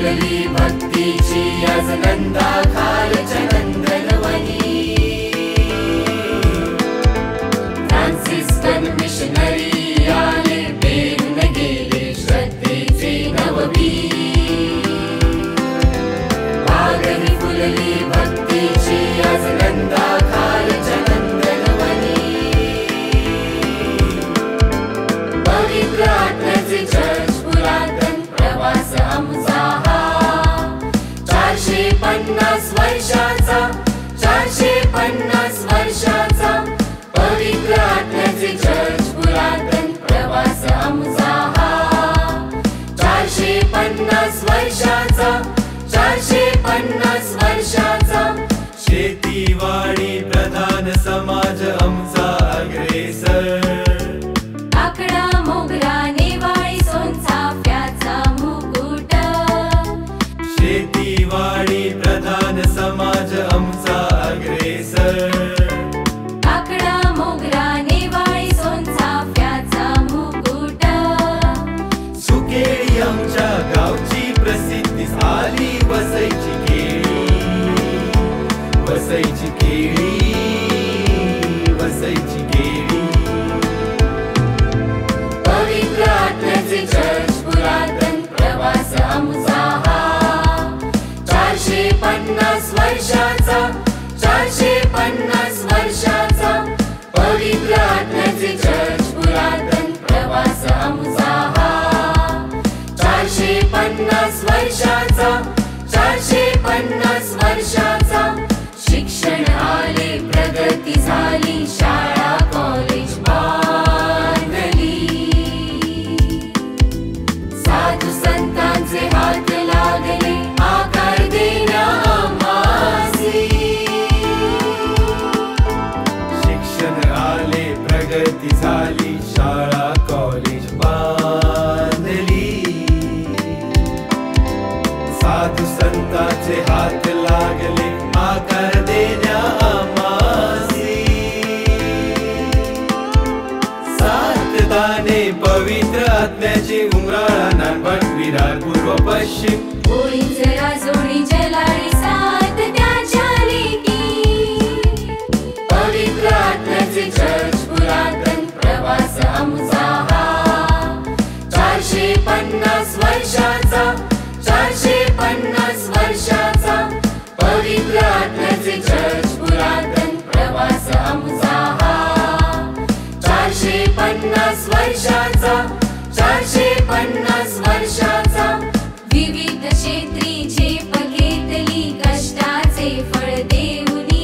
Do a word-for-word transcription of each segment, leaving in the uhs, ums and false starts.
Fully भक्तीची आज नंदा खालच्या नंदनवनी। फ्रान्सिस्कन मिशनरी आले पेरून गेले श्रद्धेचे नवबीज। वागणी फुलली भक्तीची आज नंदा खालच्या नंदनवनी। पवित्र आत्म्याचे चर्च पुरातन प्रवास आमचा हा। चारशे पन्नास वर्षाचा चारशे पन्नास वर्षाचा पवित्र आत्म्याचे चर्च पुरातन प्रवास आमचा हा। चारशे पन्नास वर्षाचा चारशे पन्नास वर्षाचा शेतीवाडी प्रधान समाज आमचा अग्रेसर। आकडा मोगरा नेवाळी सोनचाफ्याचा मुकुट। शेतीवाडी प्रधान समाज आमचा अग्रेसर। आकडा मोगरा नेवाळी सोनचाफ्याचा मुकुट। सुकेळी आमच्या गावची प्रसिद्धी झाली वसईची केळी। वसईची केळी वसईची केळी। पवित्र आत्म्याचे चर्च पुरातन प्रवास आमचा हा। चारशे पन्नास वर्षाचा चारशे पन्नास वर्षाचा पवित्र आत्म्याचे चर्च पुरातन प्रवास आमचा हा। चारशे पन्नास वर्षाचा चारशे पन्नास वर्षाचा शिक्षण आले प्रगती झाली शाळा कॉलेज बांधली। साधू संतांचे हात लागले आकार देण्या आम्हासी। शिक्षण आले प्रगती झाली शाळा कॉलेज बांधली। साधू संतांचे हात लागले आकार देण्या आम्हासी। सात दाने पवित्र आत्म्याचे उमराळा नानपट विरार पूर्व पश्चिम। ओळींच राजोळी जलाळी सात त्याच्या लेकी। पवित्र आत्म्याचे चर्च पुरातन प्रवास आमचा हा। चारशे पन्नास वर्षाचा चारशे पन्नास वर्षाचा पवित्र आत्म्याचे चर्च पुरातन प्रवास आमचा हा। चारशे पन्नास वर्षाचा चारशे पन्नास वर्षाचा विविध क्षेत्री झेप घेतली कष्टाचे फळ देऊनी।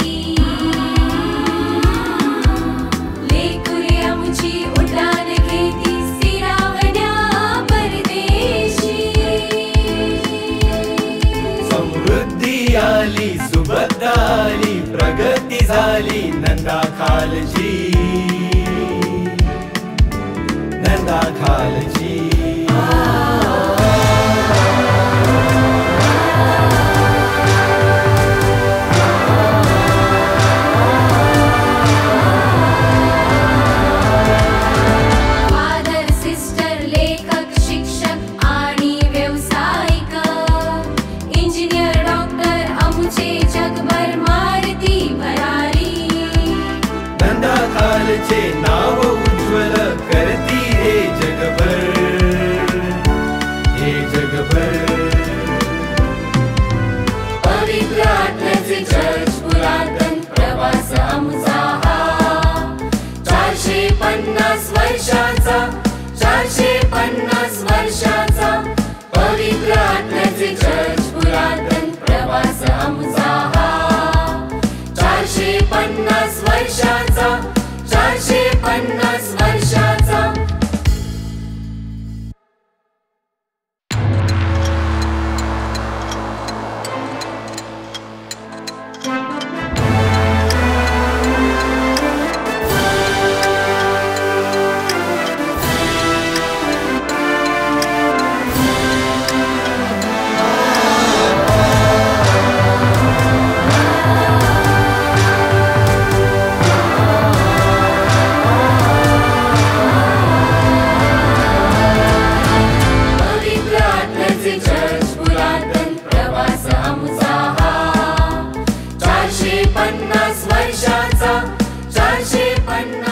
लेकुरे आमची उड्डाण घेती स्थिरावण्या परदेशी। समृद्धी आली सुबत्ता आली प्रगती झाली नंदा खालची। नंदा खालची। फादर सिस्टर लेखक शिक्षक आणि व्यावसायिक इंजिनियर डॉक्टर आमचे जगभर मारती भरारी। नंदा खालचे नाव उज्ज्वल करती हे जगभर हे जगभर। पवित्र आत्म्याचे चर्च पुरातन प्रवास आमचा हा। चारशे पन्नास वर्षाचा चारशे पन्नास वर्षाचा पवित्र आत्म्याचे चर्च पुरातन प्रवास आमचा हा। चारशे पन्नास वर्षाचा चारशे पन्नास वर्षाचा चर्च पुरातन प्रवास आमचा हा चारशे पन्नास वर्षाचा चारशे पन्नास